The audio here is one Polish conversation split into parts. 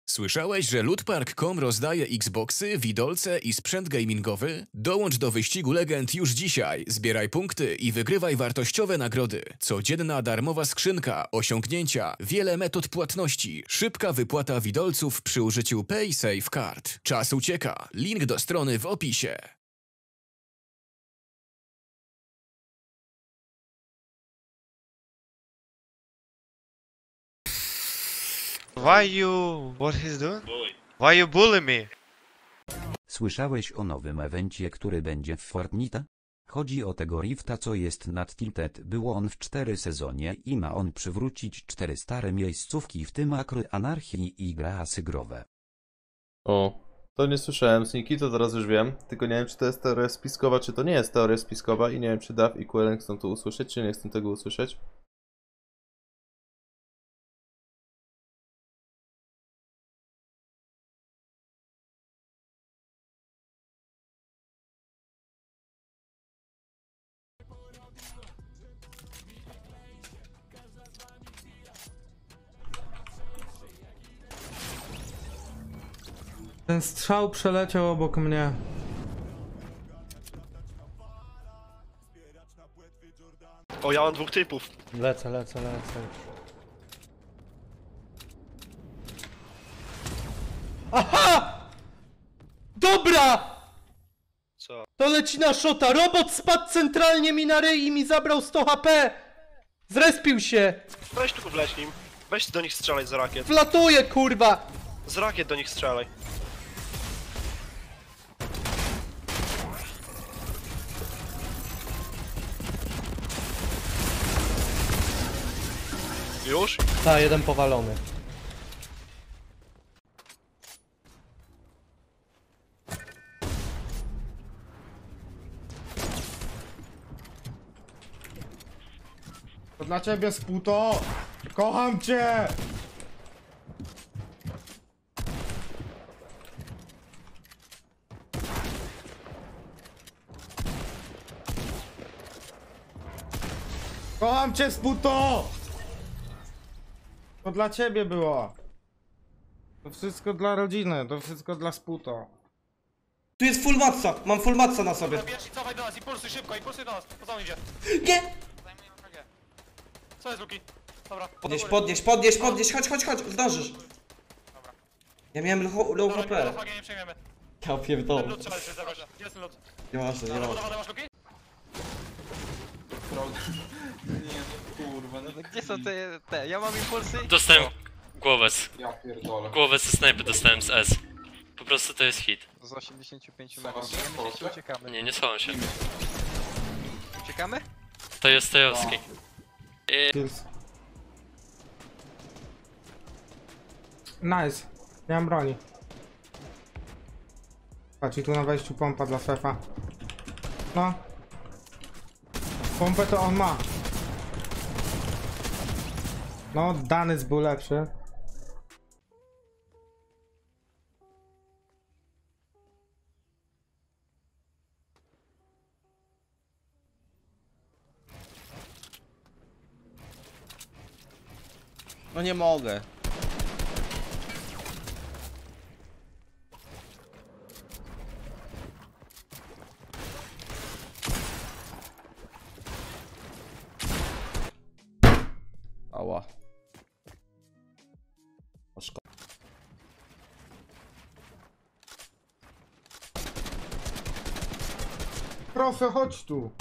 Słyszałeś, że lootpark.com rozdaje Xboxy, widolce i sprzęt gamingowy? Dołącz do wyścigu legend już dzisiaj. Zbieraj punkty i wygrywaj wartościowe nagrody. Codzienna darmowa skrzynka, osiągnięcia, wiele metod płatności, szybka wypłata widolców przy użyciu PaySafeCard. Czas ucieka. Link do strony w opisie. What he's doing? Why you bully me? Słyszałeś o nowym evencie, który będzie w Fortnite? Chodzi o tego Rifta, co jest nad Tilted. Było on w 4 sezonie i ma on przywrócić 4 stare miejscówki, w tym Akry Anarchii i gra asygrowe. O, to nie słyszałem z Niki, to teraz już wiem. Tylko nie wiem, czy to jest teoria spiskowa, czy to nie jest teoria spiskowa i nie wiem, czy Daw i Quellen chcą to usłyszeć, czy nie chcą tego usłyszeć. Ten strzał przeleciał obok mnie. O, ja mam dwóch typów. Lecę. Aha! Dobra! Co? To leci na shota. Robot spadł centralnie mi na ryj i mi zabrał 100 HP. Zrespił się. Weź tu wleź nim. Weź do nich strzelaj z rakiet. Flatuje, kurwa. Z rakiet do nich strzelaj. Już? Ta, jeden powalony. To dla ciebie, Sputo! Kocham cię! Kocham cię, Sputo! To dla ciebie było. To wszystko dla rodziny, to wszystko dla Sputo. Tu jest full matca, mam full matca na sobie. Bierz i cofaj do nas, impulsuj szybko, impulsuj do nas, poza mną idzie. Nie! Co jest, Luki? Dobra. Podnieś, chodź, zdążysz. Ja miałem low HP. Dobra, nie przejmiemy. Ja pierdolę. Ten lód trzeba jeszcze zabrać. Gdzie jest ten lód? Nieważne. Zawodowane masz, Luki? Gdzie są te? Ja mam impulsy. Dostałem głowę Ja pierdolę. głowę ze snajpy dostałem z S. Po prostu to jest hit. Z 85 metrów. Ja myślę, że uciekamy. Nie schowam się. Uciekamy? To jest Tajowski. Kills. Nice. Nie mam broni. Patrz, i tu na wejściu pompa dla szefa. No. Pompę to on ma. No, Danys był lepszy. No nie mogę. Ała. Proszę, chodź tu.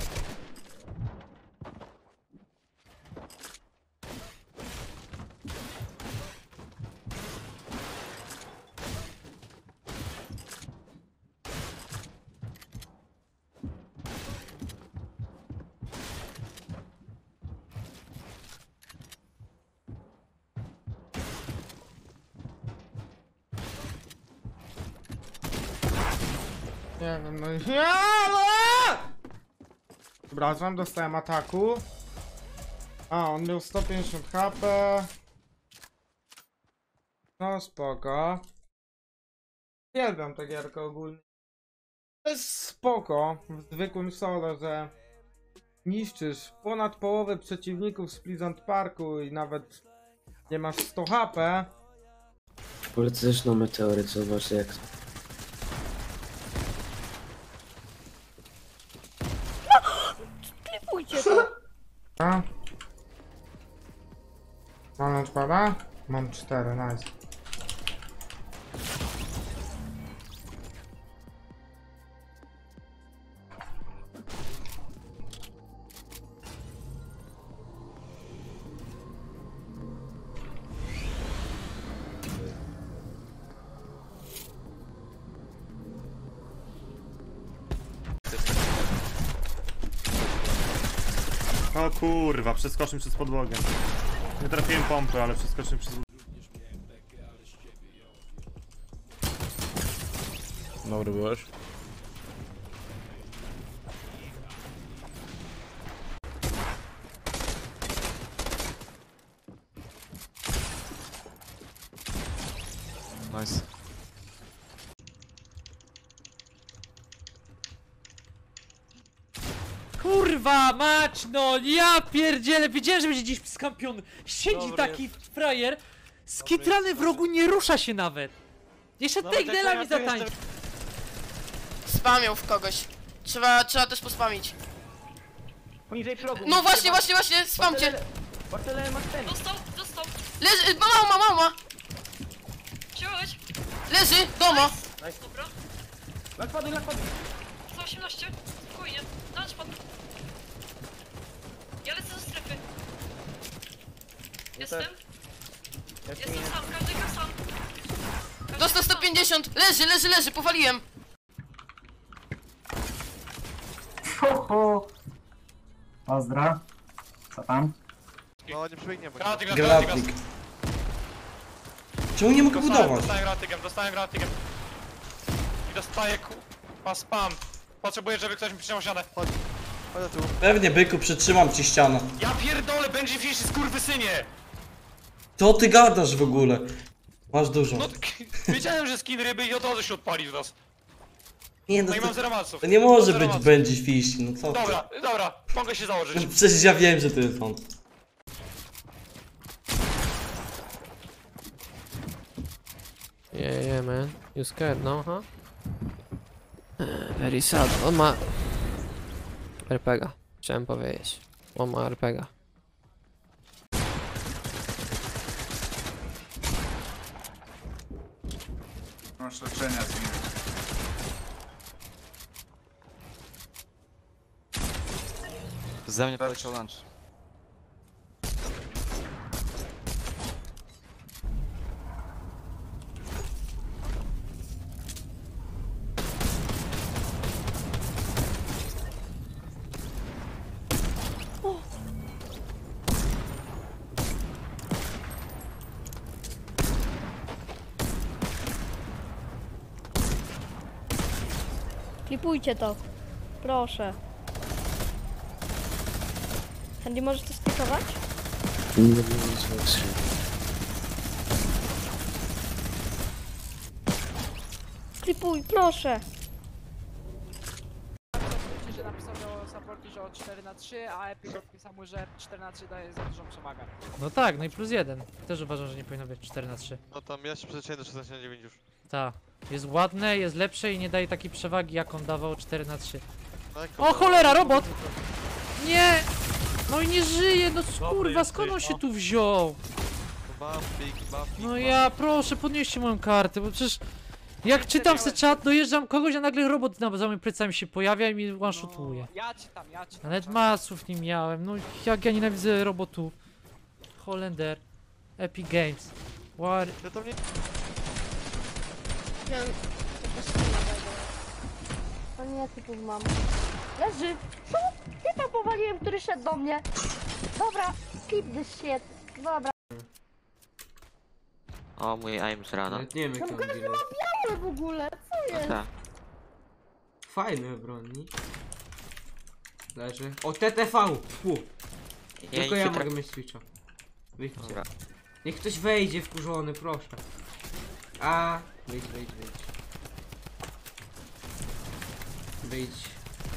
Nie wiem, no i... Przepraszam, dostałem ataku. A, on miał 150 HP. No spoko. Uwielbiam tę gierkę ogólnie. To jest spoko w zwykłym solo, że niszczysz ponad połowę przeciwników z Pleasant Parku i nawet nie masz 100 HP. Polecę też na meteoryt, zobacz jak. Klipujcie to! A? Mam launchpada? Mam 4, nice. O kurwa, przeskoczył przez podłogę. Nie trafiłem pompy, ale przeskoczył przez... Dobry byłeś. Nice. Kurwa mać, no ja pierdzielę, wiedziałem, że będzie gdzieś skampiony. Siedzi taki frajer, skitrany w rogu, nie rusza się nawet. Jeszcze takedela mi zatańczy. Spamią w kogoś. Trzeba też pospamić. Poniżej progu. No właśnie, spamcie. Dostał. Leży, mama. Wziąłeś? Leży, domo. Dobra. Lakpady. 118. Spokojnie. Dać pan. Ja lecę do strefy. Jestem sam, każdy gra sam. Dostał 150. Leży, powaliłem. Pozdro. Co tam? No nie przebiegnie, bo... Gratnik. Czemu nie mogę budować? Dostałem granatygiem. I dostaję spam. Potrzebuję, żeby ktoś mi przyciął ścianę. Chodź do tyłu. Pewnie, byku, przytrzymam ci ścianę. Ja pierdolę, będzie fiszy, skurwysynie! To ty gadasz w ogóle. Masz dużo. No wiedziałem, że skin ryby i od razu się odpali do nas. Nie, No i mam 0 maców. to nie może być będzie fish, no co ty? Dobra, mogę się założyć. Przecież ja wiem, że to jest on. Yeah, man. You scared, no, huh? Very sad. On ma... RPG. Chciałem powiedzieć. On ma RPG. Masz leczenia z nim. Ze mnie poleciał lunch. Klipujcie to. Proszę. Sandy, możesz to sklipować? Klipuj, proszę. Że napisał do supportu, że o 4-3, a Epic odpisał mu, że 4-3 daje za dużą przewagę. No tak, no i +1. Też uważam, że nie powinno być 4-3. No tam ja się przyzwyczaiłem do 16/9 już. Tak. Jest ładne, jest lepsze i nie daje takiej przewagi, jak on dawał 4-3. O cholera, robot! Nie! No i nie żyje, no kurwa, skąd on się tu wziął? No ja, proszę, podnieście moją kartę, bo przecież... Jak czytam se czat, dojeżdżam kogoś, a nagle robot za moimi plecami się pojawia i mi one-shotuje. Ja czytam. Nawet masów nie miałem, no jak ja nienawidzę robotów. Holender. Epic Games. War... O nie, typów mam. Leży! Co? Typa powaliłem, który szedł do mnie. Dobra, keep this shit. Dobra. O, mój aim z rana. Nie wiem jak Tam każdy ma białe w ogóle, co jest? Tak. Fajny broni. Leży. O, TTV! Fu. Tylko ja mogę mieć switcha. Wyjdźcie. Niech ktoś wejdzie wkurzony, proszę. A, wyjdź. Wyjdź.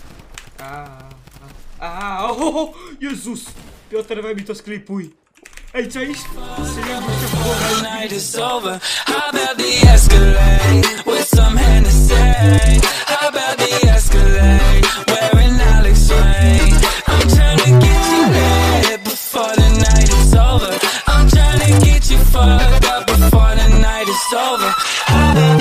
O, Jezus! Piotr, we mi to sklipuj. Ej, cześć! Night is over. How about the Escalade with some Hennessy? How about the Escalade wearing Alex Wayne? I'm trying to get you lit before the night is over. I'm trying to get you fucked up before the night is over. How about